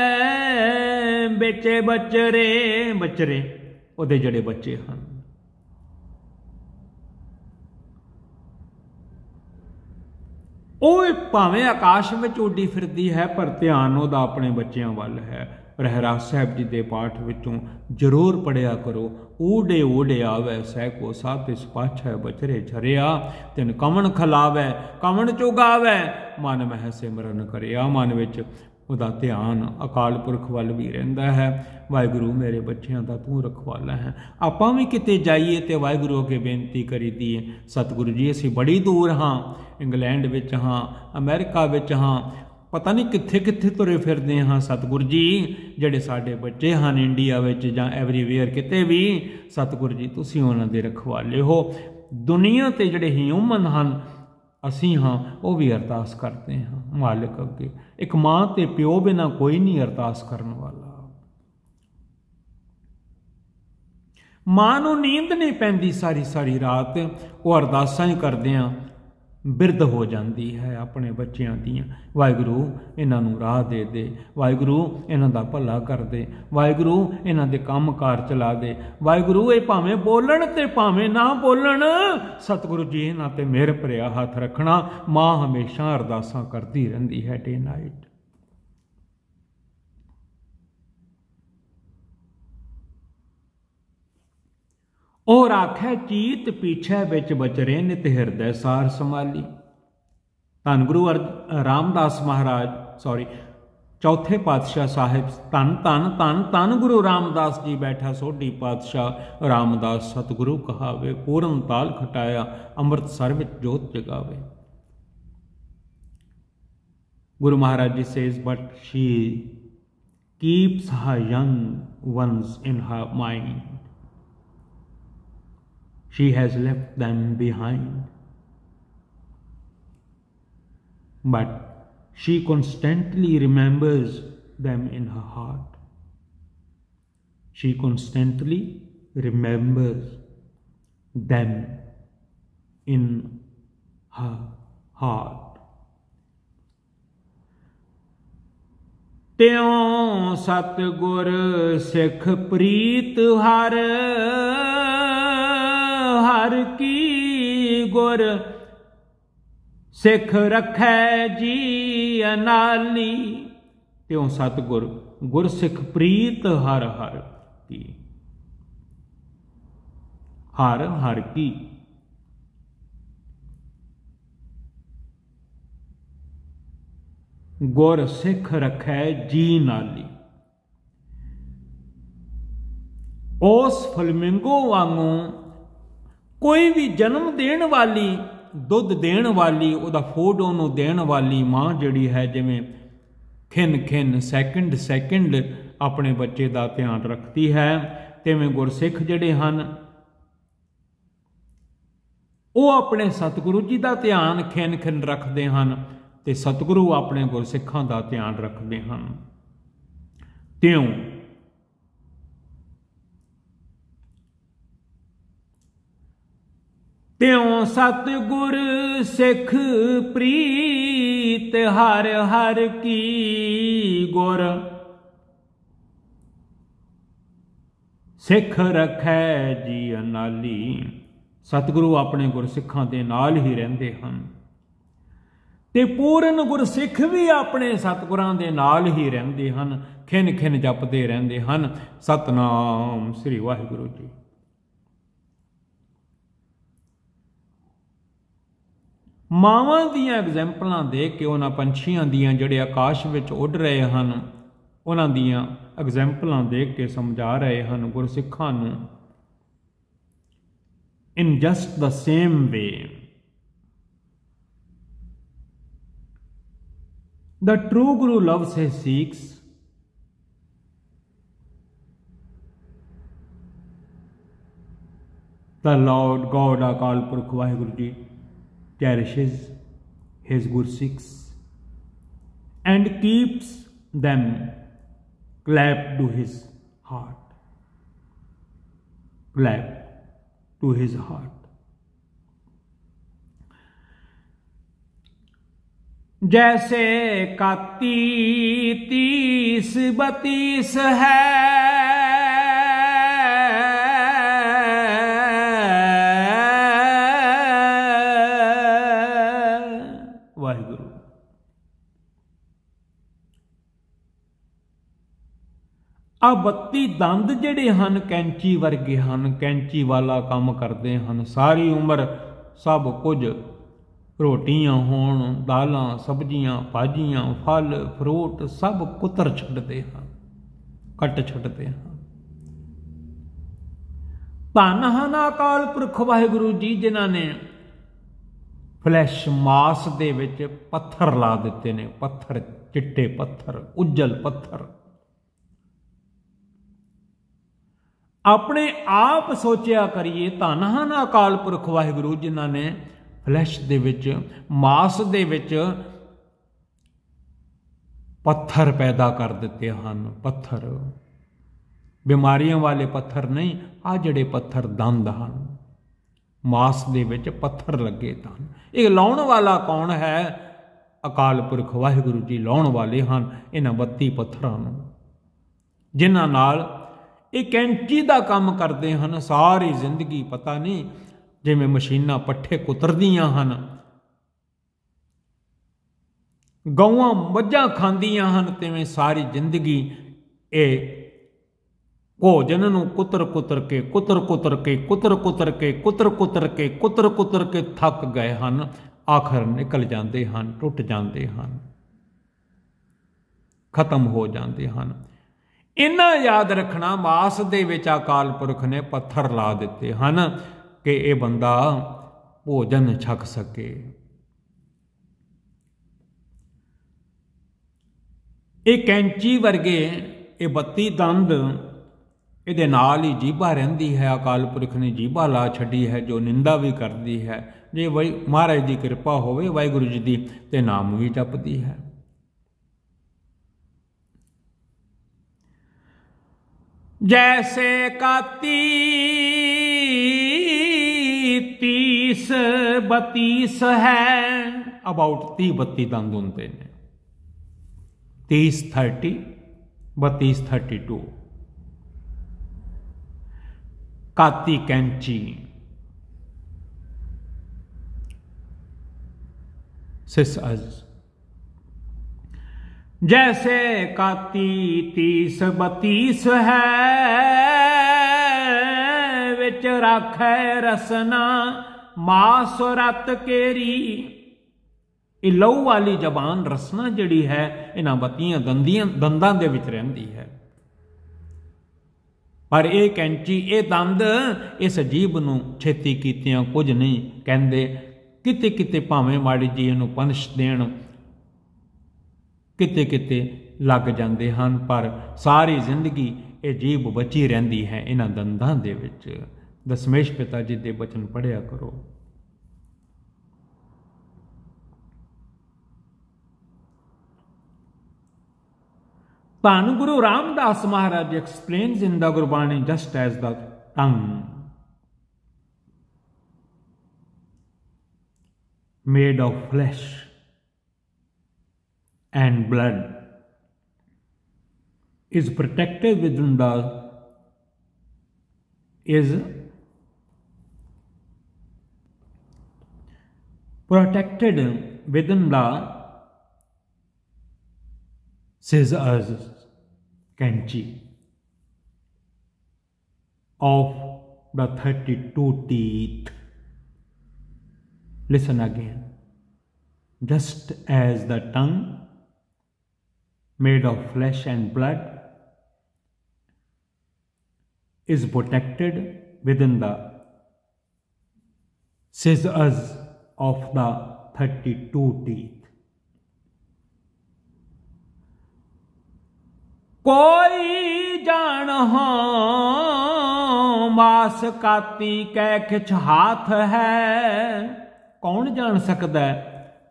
ਵਿੱਚ ਬਚਰੇ, ਬਚਰੇ ਉਹਦੇ ਜਿਹੜੇ ਬੱਚੇ ਹਨ। ਉਹ ਭਾਵੇਂ ਆਕਾਸ਼ ਵਿੱਚ ਉੱਡੀ ਫਿਰਦੀ ਹੈ, ਪਰ ਧਿਆਨ ਉਹਦਾ ਆਪਣੇ ਬੱਚਿਆਂ ਵੱਲ ਹੈ। ਰਹਿਰਾਸ ਸਾਹਿਬ ਜੀ ਦੇ ਪਾਠ ਵਿੱਚੋਂ ਜ਼ਰੂਰ ਪੜ੍ਹਿਆ ਕਰੋ। ਊਡੇ ਊਡੇ ਆਵੈ ਸਹਿ ਕੋਸਾ ਤਿਸ ਪਾਛੈ ਬਚਰੇ ਝਰਿਆ, ਤਿਨ ਕਵਣ ਖਲਾਵੈ ਕਵਣ ਚੁਗਾਵੈ, ਮਨ ਮਹਿ ਸਿਮਰਨ ਕਰਿਆ। ਮਨ ਵਿੱਚ ਉਹਦਾ ਧਿਆਨ ਅਕਾਲ ਪੁਰਖ ਵੱਲ ਵੀ ਰਹਿੰਦਾ ਹੈ। ਵਾਹਿਗੁਰੂ ਮੇਰੇ ਬੱਚਿਆਂ ਦਾ ਤੂੰ ਰਖਵਾਲਾ ਹੈ। ਆਪਾਂ ਵੀ ਕਿਤੇ ਜਾਈਏ ਤੇ ਵਾਹਿਗੁਰੂ ਅੱਗੇ ਬੇਨਤੀ ਕਰੀਦੀ ਹੈ, ਸਤਿਗੁਰੂ ਜੀ ਅਸੀਂ ਬੜੀ ਦੂਰ ਹਾਂ, ਇੰਗਲੈਂਡ ਵਿੱਚ ਹਾਂ, ਅਮਰੀਕਾ ਵਿੱਚ ਹਾਂ, ਪਤਾ ਨਹੀਂ ਕਿੱਥੇ ਕਿੱਥੇ ਤੁਰੇ ਫਿਰਦੇ ਹਾਂ। ਸਤਿਗੁਰੂ ਜੀ ਜਿਹੜੇ ਸਾਡੇ ਬੱਚੇ ਹਨ ਇੰਡੀਆ ਵਿੱਚ ਜਾਂ ਐਵਰੀਵੇਅਰ ਕਿਤੇ ਵੀ, ਸਤਿਗੁਰੂ ਜੀ ਤੁਸੀਂ ਉਹਨਾਂ ਦੇ ਰਖਵਾਲੇ ਹੋ। ਦੁਨੀਆ 'ਤੇ ਜਿਹੜੇ ਹਿਊਮਨ ਹਨ ਅਸੀਂ ਹਾਂ, ਉਹ ਵੀ ਅਰਦਾਸ ਕਰਦੇ ਹਾਂ ਮਾਲਕ ਅੱਗੇ। ਇੱਕ ਮਾਂ ਤੇ ਪਿਓ ਬਿਨਾਂ ਕੋਈ ਨਹੀਂ ਅਰਦਾਸ ਕਰਨ ਵਾਲਾ। ਮਾਂ ਨੂੰ ਨੀਂਦ ਨਹੀਂ ਪੈਂਦੀ ਸਾਰੀ ਸਾਰੀ ਰਾਤ, ਉਹ ਅਰਦਾਸਾਂ ਹੀ ਕਰਦਿਆਂ ਬਿਰਧ ਹੋ ਜਾਂਦੀ ਹੈ ਆਪਣੇ ਬੱਚਿਆਂ ਦੀਆਂ। ਵਾਹਿਗੁਰੂ ਇਹਨਾਂ ਨੂੰ ਰਾਹ ਦੇ ਦੇ, ਵਾਹਿਗੁਰੂ ਇਹਨਾਂ ਦਾ ਭਲਾ ਕਰ ਦੇ, ਵਾਹਿਗੁਰੂ ਇਹਨਾਂ ਦੇ ਕੰਮ ਕਾਰ ਚਲਾ ਦੇ, ਵਾਹਿਗੁਰੂ ਇਹ ਭਾਵੇਂ ਬੋਲਣ ਤੇ ਭਾਵੇਂ ਨਾ ਬੋਲਣ, ਸਤਿਗੁਰੂ ਜੀ ਇਹਨਾਂ ਤੇ ਮਿਹਰ ਭਰਿਆ ਹੱਥ ਰੱਖਣਾ। ਮਾਂ ਹਮੇਸ਼ਾ ਅਰਦਾਸਾਂ ਕਰਦੀ ਰਹਿੰਦੀ ਹੈ ਡੇ ਨਾਈਟ। ਉਹ ਰਾਖੈ ਚੀਤ ਪੀਛੈ ਵਿੱਚ ਬਚਰੇ, ਨਿਤ ਹਿਰਦੈ ਸਾਰ ਸੰਭਾਲੀ। ਧੰਨ ਗੁਰੂ ਰਾਮਦਾਸ ਮਹਾਰਾਜ ਚੌਥੇ ਪਾਤਸ਼ਾਹ ਸਾਹਿਬ, ਧੰਨ ਧੰਨ ਧੰਨ ਧੰਨ ਗੁਰੂ ਰਾਮਦਾਸ ਜੀ ਬੈਠਾ ਸੋਢੀ ਪਾਤਸ਼ਾਹ ਰਾਮਦਾਸ ਸਤਿਗੁਰੂ ਕਹਾਵੇ, ਪੂਰਨ ਤਾਲ ਖਟਾਇਆ ਅੰਮ੍ਰਿਤਸਰ ਵਿੱਚ ਜੋਤ ਜਗਾਵੇ। Guru Maharaj ji says, but she keeps her young ones in her mind. She has left them behind, but she constantly remembers them in her heart. She constantly remembers them in her heart. त्यों सतगुर सिख प्रीत हर, हर की गुर सिख रखै जी अनाली। त्यों सतगुर गुर सिख प्रीत हर, हर की, हर हर की। गुर सिख रखै जी नाली। उस फलमिंगो वांगू कोई भी जन्म देण वाली, दुध देण वाली, उहदा फूड उहनूं देण वाली मां जिहड़ी है, जिवें खिन खिन सैकंड सैकंड अपने बच्चे का ध्यान रखती है, तिवें गुरसिख जिहड़े हन वो अपने सतगुरु जी का ध्यान खिन खिन रखते हैं, ते सतगुरु अपने गुरसिखां का ध्यान रखते हैं। त्यों त्यों सतगुर सिख प्रीत हर, हर की गुर सिख रखै जी अनाली। सतगुरु अपने गुरसिखां दे नाल ही रहिंदे हन, ते पूर्ण गुरसिख भी अपने सतगुरां दे नाल ही रहिंदे हन, खिन खिन जपदे रहिंदे हन। सतनाम श्री वाहिगुरु जी। मावां दियां एग्जैंपलां दे के उन्हां पंछियां दियां जिहड़े आकाश विच उड़ रहे हन, उन्हां दियां एग्जैंपलां दे के समझा रहे हन गुरसिखां नूं। In just the same way the true guru loves his Sikhs, the Lord God Akal Purkh Vaheguru Ji cherishes his Gursikhs and keeps them clapped to his heart, clapped to his heart. जैसे काती 30 32 है, वाहिगुरु। आ 32 दंद जिहड़े हन कैंची वर्गे हन, कैंची वाला काम करते हैं। सारी उम्र सब कुछ रोटियां होण, दालां सब्जियां भाजियां फल फ्रूट सब कुतर छड्डदे हैं, कट छड्डदे हैं। धन हन अकाल पुरख वाहिगुरु जी जिन्हां ने फ्लैश मास दे विच पत्थर ला दिते ने, पत्थर चिट्टे पत्थर, उज्जल पत्थर। अपने आप सोचिया करिए, धन हन अकाल पुरख वाहिगुरु जिन्हां ने फ्लैश दे विच मास दे विच पत्थर पैदा कर दिते हैं। पत्थर बीमारियां वाले पत्थर नहीं, आ जिहड़े पत्थर दंद हन, मास दे विच पत्थर लगे तन। ये लाउण वाला कौन है? अकाल पुरख वाहिगुरु जी लाउण वाले हैं इन्हां 32 पत्थरां नूं, जिन्हां नाल ये कैंची दा काम करते हैं सारी जिंदगी। पता नहीं जिवें मशीनां पट्ठे कुतरदियां हन, गौआं मੱਝਾਂ खांदियां हन, तिवें सारी जिंदगी ये भोजन नूं कुतर कुतर के कुतर कुतर के कुतर कुतर के कुतर कुतर के कुतर कुतर के थक गए हन, आखिर निकल जाते हैं, टुट जाते हैं, खत्म हो जाते हैं। इन्ना याद रखना, मास दे विच अकाल पुरख ने पत्थर ला दिते हैं कि ये बंदा भोजन छक सके। ये कैंची वर्गे ये 32 दंद, ये नाल ही जीभा रहिंदी है। अकाल पुरख ने जीभा ला छड्डी है जो निंदा भी करती है। जे वही महाराज की कृपा होवे वाहिगुरु जी की, ते नाम भी जपदी है। जैसे काती 30 32 है, अबाउट 30 32 दंद होंदे ने। 30:30, 32:32। काती कैंची सिस अज, जैसे काती 30-32 है, विच राखै रसना मास रत केरी। ये लहू वाली जबान रसना जिहड़ी है इन्हां बत्तियां दंदां दे विच रहिंदी है, पर यह कैंची ये दंद इस जीभ नूं छेती कीतियां कुछ नहीं कहंदे। किते किते भावें माड़ी जी इहनूं पनिश देण, किते किते लग जांदे हन, पर सारी जिंदगी ये जीभ बची रहिंदी है इन्हां दंदां दे विच। दशमेश पिता जी दे बचन पढ़िया करो। धन गुरु रामदास महाराज explains in the Gurbani, just as the tongue made of flesh and blood is protected within the scissors, कैंची of the 32 teeth. Listen again. Just as the tongue made of flesh and blood is protected within the scissors of the 32 teeth, कोई जान हो मास काती कै किछ हाथ है। कौन जान सकता है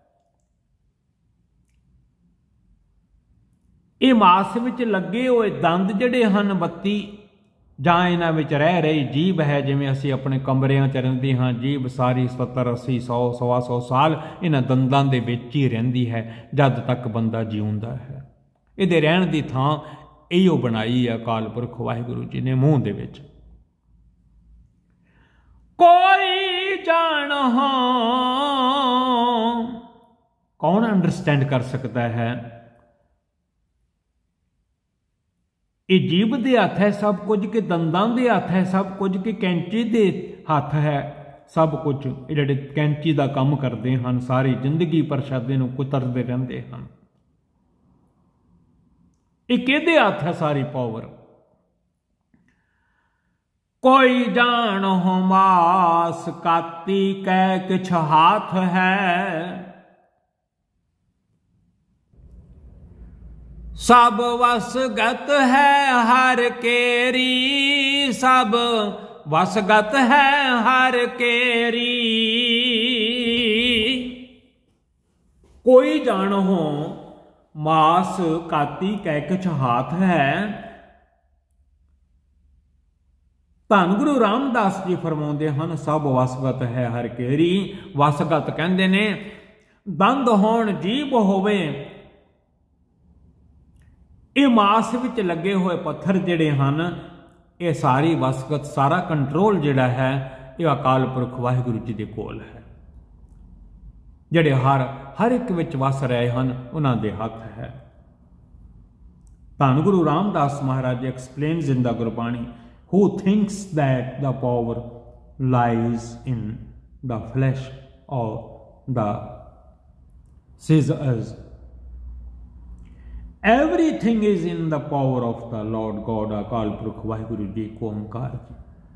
ये मास विच लगे हुए दंद जिहड़े हन 32 जां इन्हां विच रह रही जीभ है। जिवें असीं अपने कमरियां च रहिंदे हां, जीभ सारी 70 80 100 125 साल इन्हां दंदां दे विच ही रहिंदी है जद तक बंदा जीउंदा है। इहदे रहण दी थां इहो बनाई है अकाल पुरख वाहिगुरू जी ने मूँह दे विच। कोई जान हो, कौन अंडरस्टैंड कर सकता है ये जीभ दे हथ है सब कुछ कि दंदां दे हथ है सब कुछ कि कैंची दे हथ है सब कुछ। ये जिहड़े कैंची दा काम करदे हन सारी जिंदगी प्रशादे नूं कुतरदे रहिंदे हन। ये किहदे हथ है सारी पावर। कोई जान हो मास काती कै किछ हाथ है, सब वसगत है हर केरी, सब वसगत है हर केरी। कोई जान हो मास काती कै किछ हाथ है। धन गुरु रामदास जी फरमाउंदे हन सब वसगत है हर केरी। वसगत कहंदे ने दंद होण जीभ होवे, ये मास विच लगे हुए पत्थर जिहड़े हन ये सारी वसगत सारा कंट्रोल जिहड़ा है ये अकाल पुरख वाहिगुरू जी दे कोल है। जिहड़े हर एक विच वस रहे हैं उन्हां दे हथ है। Dhan Guru Ramdas Maharaj explains in the Gurbani, who thinks that the power lies in the flesh or the scissors, everything is in the power of the Lord God। अकाल पुरख वाहिगुरू जी को ओंकार जी।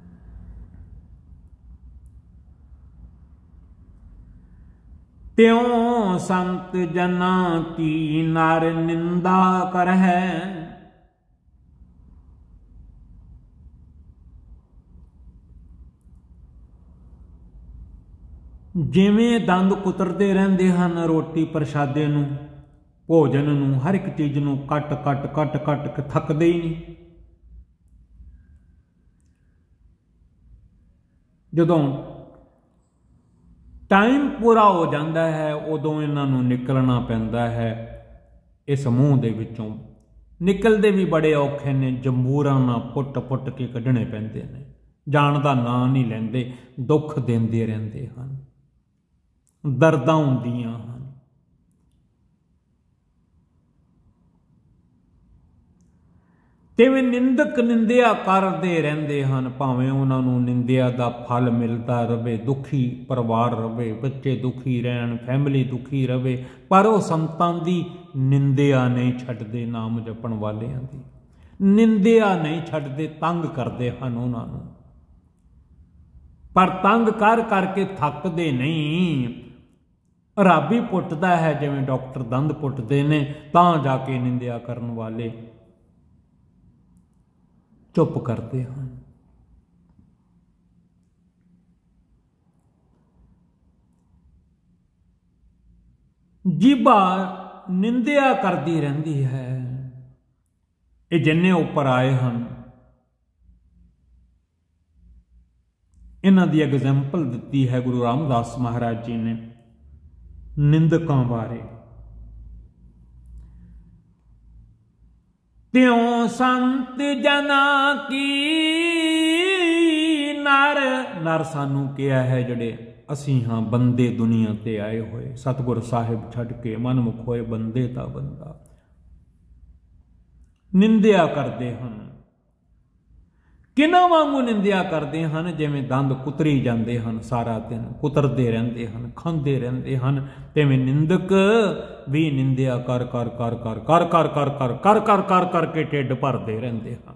त्यों संत जना की नर निंदा कर है, जिवें दंद कुतरते रहंदे हन रोटी प्रशादे नूं भोजन नूं हर एक चीज़ नूं कट कट कट कट के थकदे ही नहीं। जदों टाइम पूरा हो जाता है उदों इन्हां नूं निकलना पैंदा है इस मूँह दे विचों निकलते भी बड़े औखे ने, जंबूरां नाल पुट पुट के कढ़ने पैंदे ने, जान दा नां नहीं लैंदे, दुख देंदे रहिंदे हन, दर्दां हुंदियां हन। तिवें निंदक निंदिया करते रहंदे हन, भावें उन्हां नूं निंदिया दा फल मिलता रहे, दुखी परिवार रहे, बच्चे दुखी रहन, फैमिली दुखी रहे, पर वो संतां दी निंदिया नहीं छड्डदे, नाम जपण वालियां दी निंदिया नहीं छड्डदे, तंग करते हैं उन्हां नूं, पर तंग कर करके थकदे नहीं। रब ही पुੱਟਦਾ है, जिवें डॉक्टर दंद पुੱਟਦੇ ने, तां जाके निंदिया करन वाले चुप करते हैं। जीभा निंदिया करती रहती है। ये जिन्ने उपर आए हैं, इन्हां दी एग्जाम्पल दी है गुरु रामदास महाराज जी ने निंदकां बारे। त्यों संत जना की नर, नर सानू क्या है जड़े असी हाँ बंदे दुनिया ते आए होए, सतगुर साहिब छड़ के मनमुख होए बंदे दा बंदा, निंदिया करते हैं। किन्हां वांगू निंदिया करते हैं, जिवें दंद कुतरी जाते हैं, सारा दिन कुतरते रहते हैं, खांदे रहते हैं, तिवें निंदक भी निंदिया कर कर कर कर कर कर कर कर कर कर कर करके ढिड भरते रहते हैं।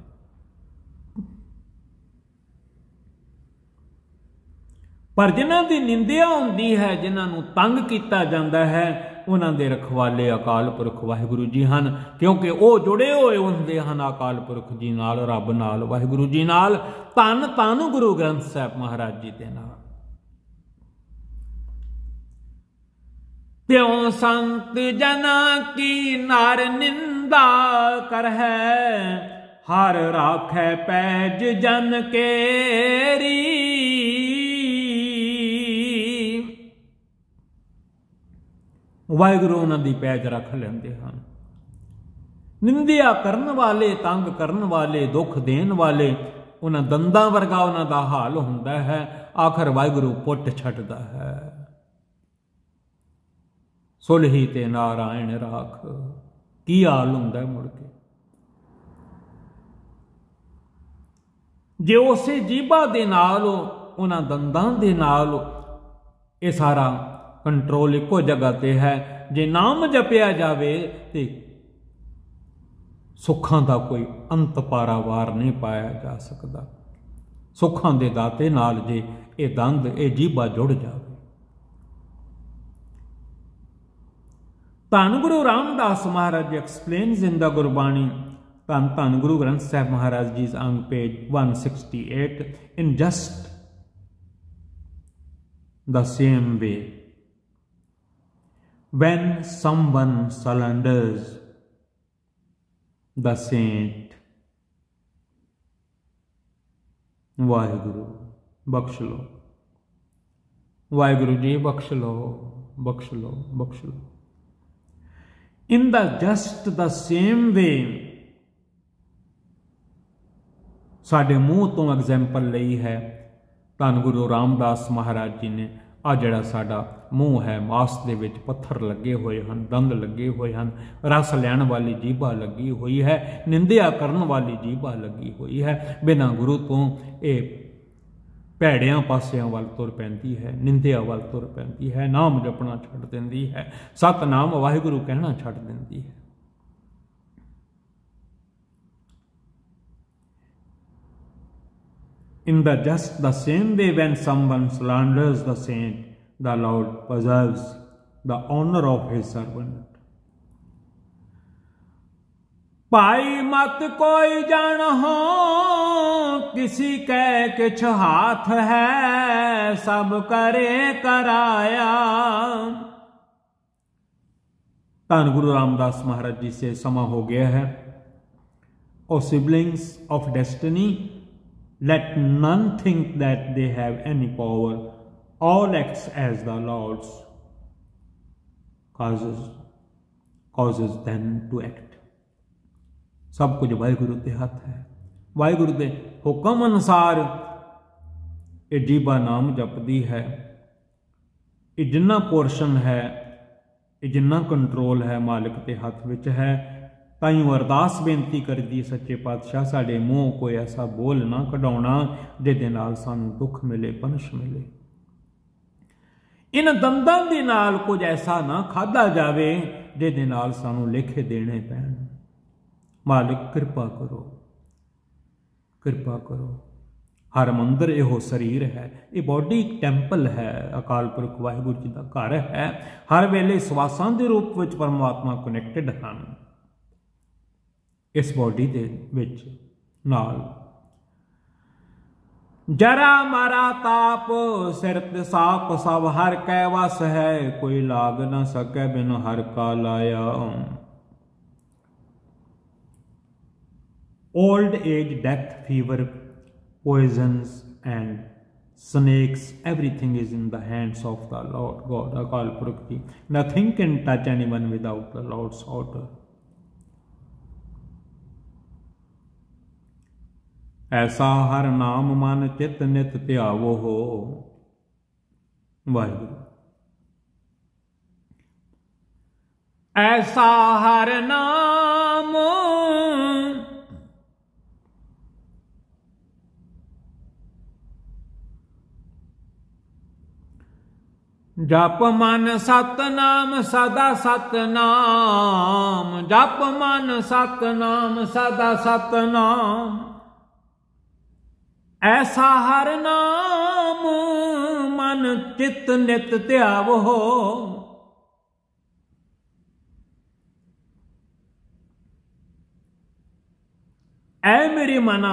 पर जिन्हां दी निंदिया हुंदी है, जिन्हां नूं तंग कीता जांदा है, उन्हां दे रखवाले अकाल पुरख वाहिगुरु जी हन, क्योंकि वो जुड़े हुए हुंदे हन अकाल पुरख जी नाल, रब नाल, वाहिगुरु जी नाल, धन धन गुरु ग्रंथ साहिब महाराज जी दे नाल। त्यों संत जना की नार निंदा कर है, हर राखै पैज जन केरी। वाहिगुरु उन्हां दी पैज रख लेंदे हन। निंदिया करन वाले, तंग करन वाले, दुख देन वाले, उन्हां दंदां वर्गा उन्हां दा हाल हुंदा है। आखिर वाहिगुरु पुट छड्डदा है। सुलही ते नारायण राख, की हाल हुंदा है मुड़ के। जे उसे जीभा दे नाल, उन्हां दंदां दे नाल ये सारा कंट्रोल इको जगह ते है, जे नाम जपिया जावे ते सुखां दा कोई अंत पारावार नहीं पाया जा सकता। सुखां दे दाते नाल जे ये दंद, ये जीभा जुड़ जावे। Dhan Guru Ramdas Maharaj explains in the Gurbani, Dhan Dhan Guru Granth Sahib Maharaj ji on page 168, in just the same way, when someone slanders the saint, Waheguru Bakhsh low, Waheguru ji Bakhsh low, Bakhsh low, Bakhsh low. In the just the same way, साडे मूँह तो example लई है धन गुरु रामदास महाराज जी ने। आ जिहड़ा साडा मूँह है, मास दे विच पत्थर लगे हुए हैं, दंद लगे हुए हैं, रस लैण वाली जीभा लगी हुई है, निंदिया करन वाली जीभा लगी हुई है। बिना गुरु तो ये भैड़ियां पासियां वल तुर पैंदी है, निंदिया वल तुर पैंदी है, नाम जपना छड्ड दिंदी है, सतनाम वाहिगुरु कहना छड्ड दिंदी है। In the just the same way, when someone slanders the saint, the Lord preserves the honor of his servant. भाई मत कोई जान हो, किसी के किछ हाथ है, सब करे कराया। धन गुरु रामदास महाराज जी से समा हो गया है। O siblings of destiny, let none think that they have any power. All acts as the Lord's causes then to act। सब कुछ वाहिगुरु के हथ है। वाहिगुरु के हुक्म अनुसार ये जीबा नाम जपदी है। ये जिन्ना पोर्शन है, ये जिन्ना कंट्रोल है मालिक के हथ विच है। ताईं अरदास बेनती करदी सच्चे पातशाह साडे मूँह कोई ऐसा बोल ना कढाउणा जिहदे नाल सानूं दुख मिले, पनिश मिले। इन दंदां दे नाल कुछ ऐसा ना खाधा जावे जिहदे नाल सानूं लेखे देने पैण। मालिक कृपा करो, कृपा करो। हर मंदिर इहो शरीर है, ये बॉडी टैंपल है, अकाल पुरख वाहिगुरू जी का घर है। हर वेले सवासां दे रूप विच परमात्मा कनैक्टेड हन इस बॉडी दे विच नाल। जरा मारा ताप सिर ते साप सब हर कै वस है, कोई लाग न सकै बिन हर का लाया। Old age, death, fever, poisons and snakes, everything is in the hands of the Lord God, Akal Purukh Ji. Nothing can touch anyone without the Lord's order. ऐसा हर नाम मन चित नित ध्यावो हो। वाहिगुरू। ऐसा हर नाम जप मन सतनाम सदा सतनाम, जप मन सतनाम सदा सतनाम। ऐसा हर नाम मन चित नित ध्यावो हो। ऐ मेरे मना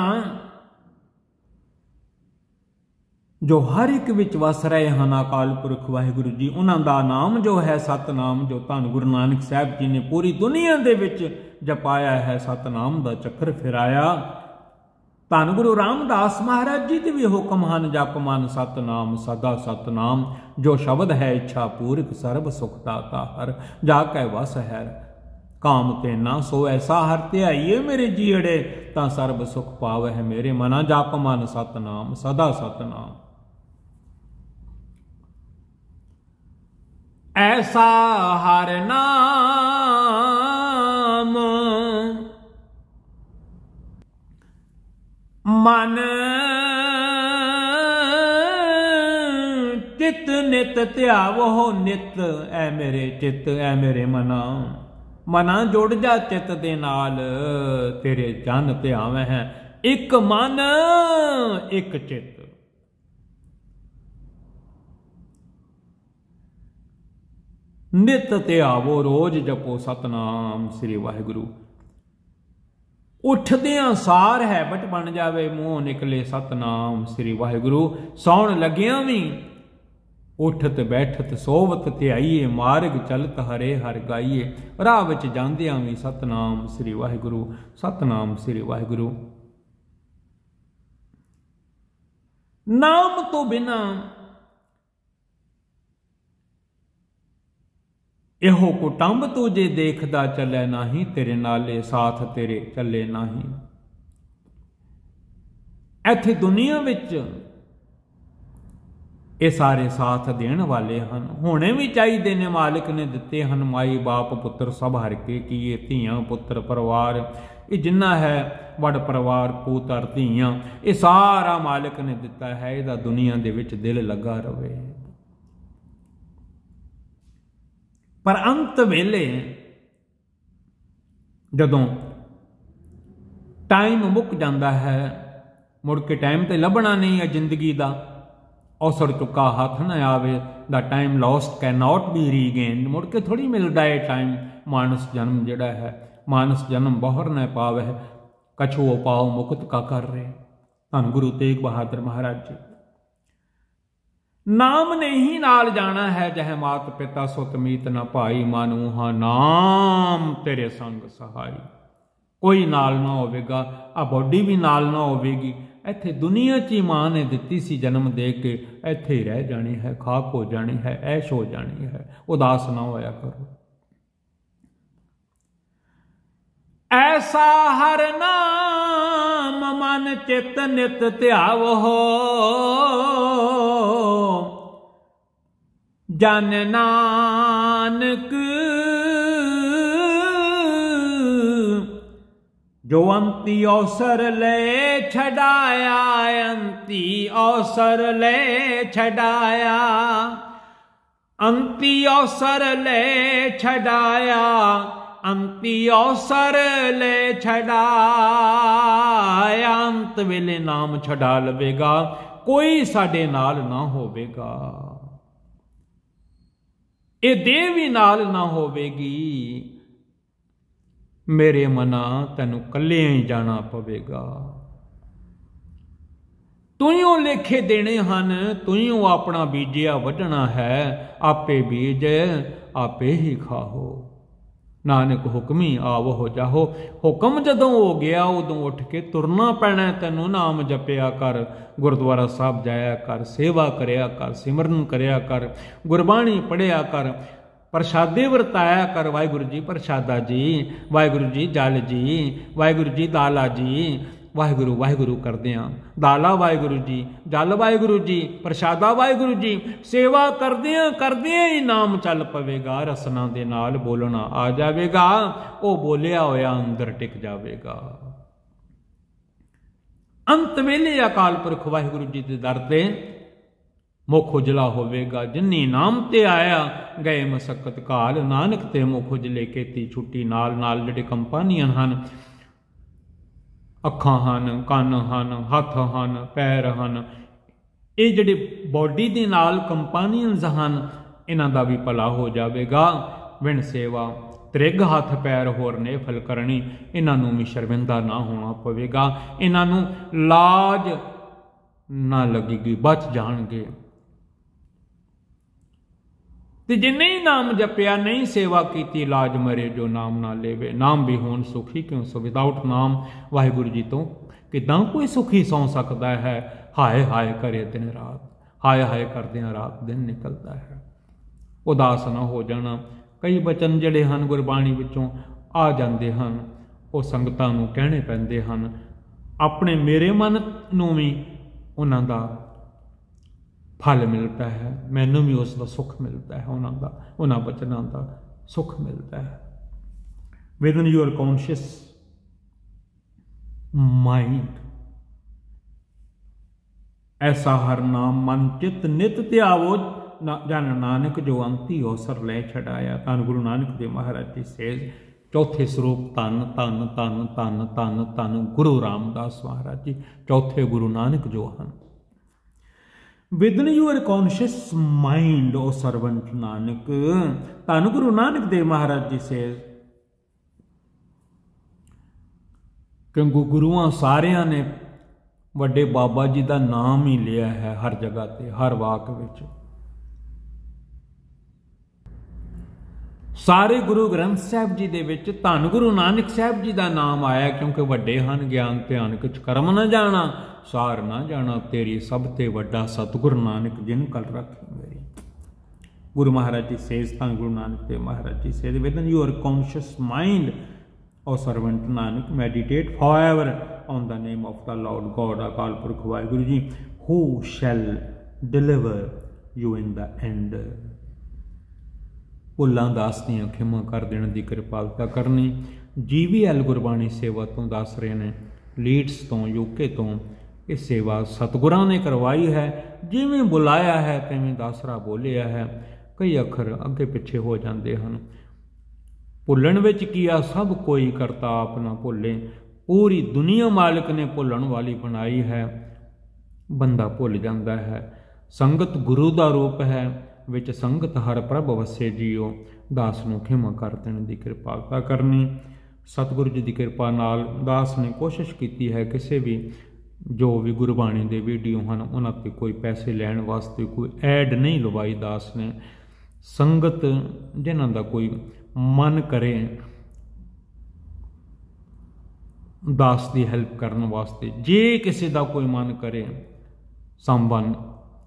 जो हर एक विच वस रहे हैं अकाल पुरख वाहिगुरू जी, उन्हां दा नाम जो है सतनाम, जो धन गुरु नानक साहब जी ने पूरी दुनिया दे विच जपाया है, सतनाम दा चक्कर फिराया। धन गुरु रामदास महाराज जी दे भी हुक्म हन, जप मन सतनाम सदा सतनाम। जो शब्द है इच्छा पूरक सर्ब सुख दाता हर, जाकै वस है काम ते ना सो ऐसा हर ध्याइए मेरे जीड़े, तां सर्ब सुख पावे है मेरे मना। जप मन सतनाम सदा सतनाम। ऐसा हर नाम मन चित नित ध्यावो हो। नित ऐ मेरे चित, ऐ मेरे मना। मना जुड़ जा चित दे नाल, तेरे जन ध्यावे हैं। एक मन एक चित। नित ध्यावो रोज जपो सतनाम श्री वाहिगुरू। उठदियां सार हैबट बन जावे, मूँह निकले सतनाम श्री वाहिगुरू। सौण लगिया भी उठत बैठत सोवत ध्याइए, मार्ग चलत हरे हर गाइए। राह विच जांदियां भी सतनाम श्री वाहिगुरू, सतनाम श्री वाहिगुरू। नाम तो बिना एहो कुटुंब तू जे देखदा चले नाही, तेरे नाले साथ तेरे चले नाही। इत्थे दुनिया विच ये सारे साथ देण वाले हन, होने भी चाहिए ने। मालिक ने दिते हन माई बाप पुत्र सब हर के कीए, धीआं पुत्र परिवार ये जिन्ना है वड़ परिवार पुत्र धीआं, ये सारा मालिक ने दिता है। इहदा दुनिया दे विच दिल लगा रवे। पर अंत वेले जदों टाइम मुक जाता है, मुड़ के टाइम तो लभना नहीं है जिंदगी का। औसर चुका हाथ न आवे, the time lost can not be regain. मुड़ के थोड़ी मिलता है टाइम। मानस जन्म जिहड़ा है, मानस जन्म बहर न पावे, कछुओ पाओ मुकुत का कर रहे। धन गुरु तेग बहादुर महाराज जी। नाम ने ही नाल जाना है, जह मात पिता सुत मीत न भाई, मानूहा नाम तेरे संग सहाई। कोई नाल ना होवेगा, आ बॉडी भी नाल ना होवेगी। इत्थे दुनिया च ही मां ने दिती सी जन्म दे के, इत्थे ही रह जानी है, खाक हो जानी है, ऐश हो जानी है। उदास ना होया करो। ਐਸਾ ਹਰ ਨਾਮ ਮਨ ਚਿਤ ਨਿਤ ਧਿਆਵੋ, ਜਨ ਨਾਨਕ जो अंती अवसर ले छड़ाया, अंती अवसर ले छड़ाया, अंती अवसर ले छड़ाया, अंती अवसर ले छड़ाया। अंत वेले नाम छड़ा लवेगा, कोई साडे नाल ना होवेगा, ये देह भी नाल ना होवेगी। मेरे मना तैनू कल्लियां ही जाना पवेगा। तुइयों लेखे देने हन, तुइयों अपना बीजिया वढना है, आपे बीज आपे ही खाओ। नानक हुक्मी आवो हो जाहो। हुक्म जदों हो गया उदों उठ के तुरना पैना। तैनू नाम जपिया कर, गुरुद्वारा साहब जाया कर, सेवा करया कर, सिमरन करया कर, गुरबाणी पढ़िया कर, प्रसादे वरताया कर। वाहिगुरू जी प्रसादा जी, वाहिगुरू जी जल जी, वाहिगुरू जी दाला जी, वाहिगुरू वाहिगुरू करदे हां। दाला वाहिगुरू जी, जल वाहिगुरू जी, प्रसादा वाहिगुरू जी। सेवा करदे ही नाम चल पवेगा, रसना दे नाल बोलना आ जावेगा, वो बोलिया होया अंदर टिक जावेगा। अंत वेले अकाल पुरख वाहिगुरू जी दे दर ते मुख उजला होवेगा। जिन्नी नाम ते आया गए मसक्कत काल, नानक ते मुख उजले केती छुट्टी। नाल नाल जिहड़े कंपानीअन हन, अखां हन, कन हन, हथ हन, पैर हन, ये जिहड़े बॉडी दे नाल कंपानीअनस हन, इन्हां दा भी भला हो जावेगा। विण सेवा त्रिग हथ पैर होर ने फल करनी, इन्हां नूं भी शर्मिंदा ना होना पवेगा, इन्हां नूं लाज ना लगेगी, बच जाणगे। ते जिन्हें ही नाम जपिया नहीं सेवा की, लाज मरे जो नाम ना लेवे। नाम भी होन सुखी क्यों सो, विदाउट नाम वाहिगुरू जी तो किदां कोई सुखी सौ सकता है। हाय हाय करे दिन रात, हाय हाय करदियां रात दिन निकलता है। उदास ना हो जाना। कई बचन जिहड़े हन गुरबाणी विचों आ जांदे हन, वो संगतां नूं कहणे पैंदे हन। अपने मेरे मन नूं भी उन्हां दा फल मिलता है, मैनू भी उसका सुख मिलता है, उन्होंने बचनों का सुख मिलता है। विदिन योर कॉन्शियस माइंड ऐसा हर नाम मन चित नित त्यावो, जन नानक जो अंती अवसर ले छड़ाया। धन गुरु नानक देव महाराज जी सेज चौथे स्वरूप धन धन धन धन धन धन गुरु रामदास महाराज जी, चौथे गुरु नानक जो हैं। Within your conscious mind O servant Nanak, Dhan Guru Nanak Dev Maharaj जी से, क्योंकि गुरुआं सारियां ने वड्डे बाबा जी का नाम ही लिया है हर जगह ते, हर वाक विच। सारे गुरु ग्रंथ साहब जी दे विच धन गुरु नानक साहब जी का नाम आया, क्योंकि वड्डे हन ज्ञान ध्यान कुछ कर्म न जाना, सार ना जाना तेरी सब ते वड्डा सतगुरु नानक जिन कल रखी मेरी। Guru Maharaj ji says, Dhan Guru Nanak Dev Maharaj ji says, within your conscious mind O servant Nanak meditate forever on the name of the Lord God. Akal Purakh Waheguru ji, who shall deliver you in the end. भुलां दास दियां खिमा कर देने की कृपालता करनी। GVL गुरबाणी सेवा तो दस रहे ने, लीड्स तो यूके तो ये सेवा सतगुरां ने करवाई है। जिवें बुलाया है तिवें दासरा बोलिया है। कई अखर अगे पिछे हो जाते हैं। भुलण विच किया सब कोई करता आप ना भुले। पूरी दुनिया मालिक ने भुलण वाली बनाई है, बंदा भुल जाता है। संगत गुरु का रूप है, विच संगत हर प्रभ वसे जियो। दास नूं खिमा कर देने की कृपालता करनी। सतगुरु जी की कृपा नाल दास ने कोशिश की है, किसी भी जो भी गुरबाणी के वीडियो हैं उन्होंने कोई पैसे लैण वास्ते कोई ऐड नहीं लवाई। दास ने संगत जिन्हां दा कोई मन करे दास की हैल्प करने वास्ते, जे किसी का कोई मन करे, संबन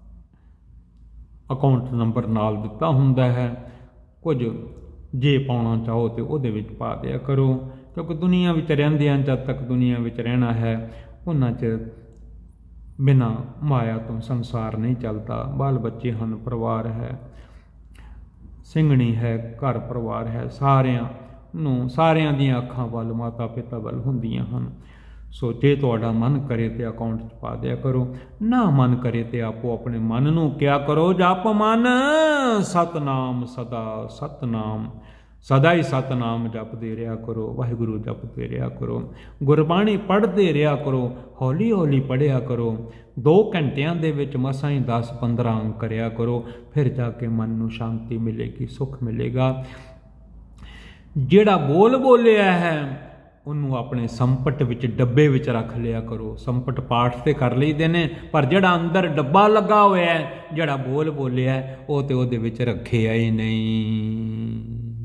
अकाउंट नंबर नाल दिता हुंदा है। कुछ जे पाउणा चाहो तो उहदे विच पा दिया करो, क्योंकि दुनिया विच रहिंदियां जद तक दुनिया विच रहना है उन्हां च बिना माया तो संसार नहीं चलता। बाल बच्चे हैं, परिवार है, ਸਿੰਘਣੀ है, घर परिवार है, सारियां ਦੀਆਂ ਅੱਖਾਂ ਵੱਲ माता पिता ਵੱਲ ਹੁੰਦੀਆਂ ਹਨ। सो जे तुहाडा मन करे तो अकाउंट च पा दिया करो, ना मन करे तो आपो अपने मन नूं क्या करो, जप मन सतनाम सदा सतनाम, सदा ही सतनाम जपते रहा करो, वाहिगुरू जपते रहा करो, गुरबाणी पढ़ते रहा करो, हौली हौली पढ़िया करो, 2 घंटियां दे विच मसां ही 10-15 अंक करिया करो, फिर जाके मन नूं शांति मिलेगी, सुख मिलेगा। जिहड़ा बोल बोलिया है ਉਹਨੂੰ ਆਪਣੇ ਸੰਪਟ ਵਿੱਚ ਡੱਬੇ ਵਿੱਚ ਰੱਖ ਲਿਆ ਕਰੋ। ਸੰਪਟ ਪਾਠ ਤੇ ਕਰ ਲਈਦੇ ਨੇ, ਪਰ ਜਿਹੜਾ ਅੰਦਰ ਡੱਬਾ ਲੱਗਾ ਹੋਇਆ ਹੈ, ਜਿਹੜਾ ਬੋਲ ਬੋਲਿਆ ਉਹ ਤੇ ਉਹਦੇ ਵਿੱਚ ਰੱਖਿਆ ਹੀ ਨਹੀਂ।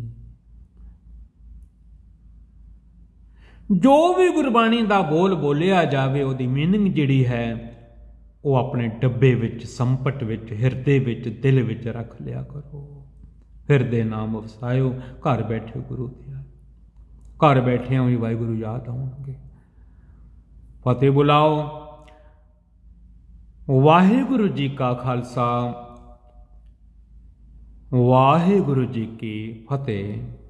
ਜੋ ਵੀ ਗੁਰਬਾਣੀ ਦਾ ਬੋਲ ਬੋਲਿਆ ਜਾਵੇ ਉਹਦੀ ਮੀਨਿੰਗ ਜਿਹੜੀ ਹੈ ਉਹ ਆਪਣੇ ਡੱਬੇ ਵਿੱਚ, ਸੰਪਟ ਵਿੱਚ, ਹਿਰਦੇ ਵਿੱਚ, ਦਿਲ ਵਿੱਚ ਰੱਖ ਲਿਆ ਕਰੋ। ਹਿਰਦੇ ਨਾਮ ਵਸਾਇਓ, ਘਰ ਬੈਠੇ ਗੁਰੂ ਦੇ घर बैठिया भी वाहिगुरू याद आउणगे। फतेह बुलाओ। वाहिगुरू जी का खालसा, वाहिगुरू जी की फतेह।